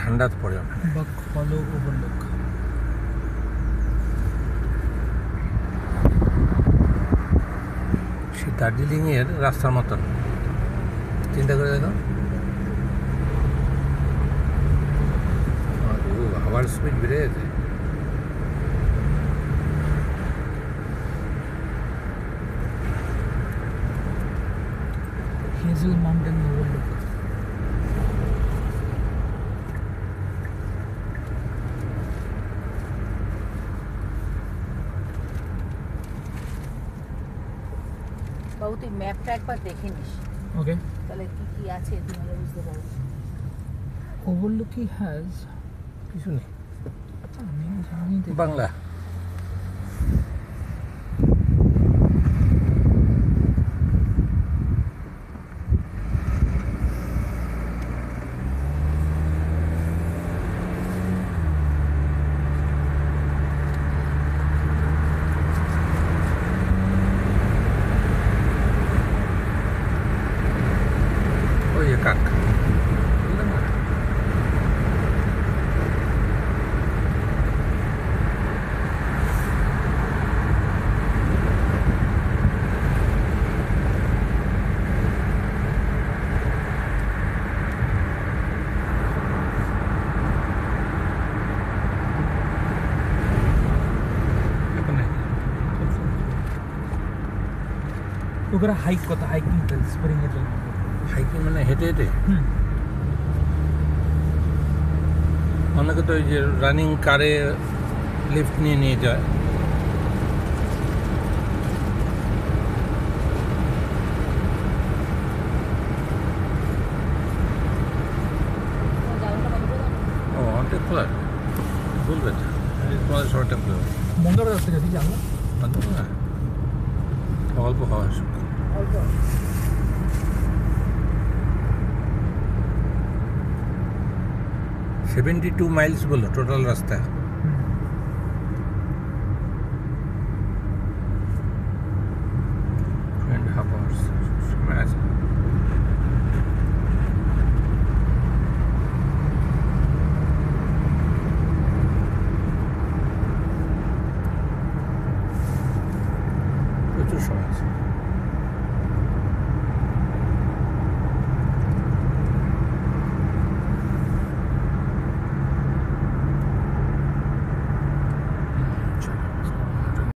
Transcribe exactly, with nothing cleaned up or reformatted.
ঠান্ডা পড়ে ওখানে। বাক হলো ওভারলুক। সে দার্জিলিংয়ের রাস্তার মতন, চিন্তা করে দেখো। হাওয়ার স্পিড বেড়ে গেছে। Hazel Mountain Overlook. বাবু তুই ম্যাপটা একবার দেখে নিস, ওকে, তাহলে কি কি আছে তুমি বুঝতে পারবি। ওভারলুকই হ্যাজ কিছু নেই, আমি জানি তো। বাংলা। ওই কাক ওখানে হাইক কথা, হাইকিং ট্রেল, স্প্রিং এর জন্য। হাইকিং মানে হেঁটে হেঁটে। হুম, অনেকে তো ওই যে রানিং কারে লিফট নিয়ে নিয়ে যায়। ও অনেক খোলা বলবে তো, তোমাদের শহরটা খুলে মঙ্গলবার রাস্তা গেছি জানলা না, অল্প হওয়া আসুক। অল্প সেভেন্টি টু মাইলস বললো টোটাল রাস্তা। টু অ্যান্ড হাফ আওয়ার্স সময় আছে। প্রচুর সময় আছে।